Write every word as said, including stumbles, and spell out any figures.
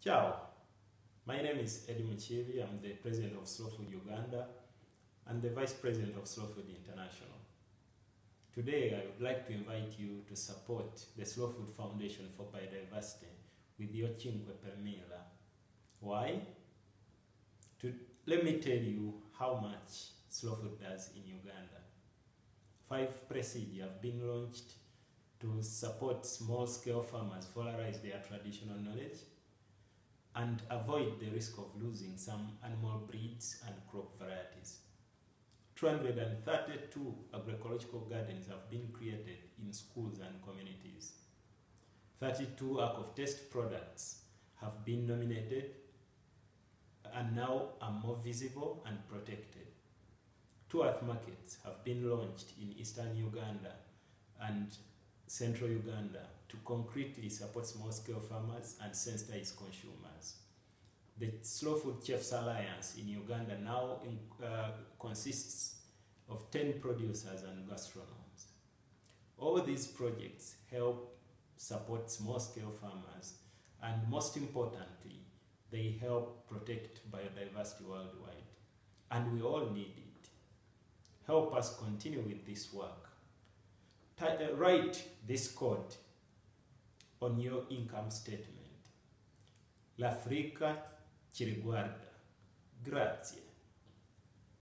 Ciao, my name is Eddie Muchivi. I'm the president of Slow Food Uganda and the vice president of Slow Food International. Today, I would like to invite you to support the Slow Food Foundation for Biodiversity with your Cinque per Mille. Why? To, let me tell you how much Slow Food does in Uganda. Five presidi have been launched to support small-scale farmers valorize their traditional knowledge and avoid the risk of losing some animal breeds and crop varieties. two hundred thirty-two agroecological gardens have been created in schools and communities. thirty-two Ark of Taste products have been nominated and now are more visible and protected. Two earth markets have been launched in eastern Uganda and central Uganda to concretely support small-scale farmers and sensitize consumers. The Slow Food Chefs Alliance in Uganda now in, uh, consists of ten producers and gastronomes. All these projects help support small-scale farmers, and most importantly, they help protect biodiversity worldwide. And we all need it. Help us continue with this work. T uh, write this code on your income statement. L'Africa ci riguarda. Grazie.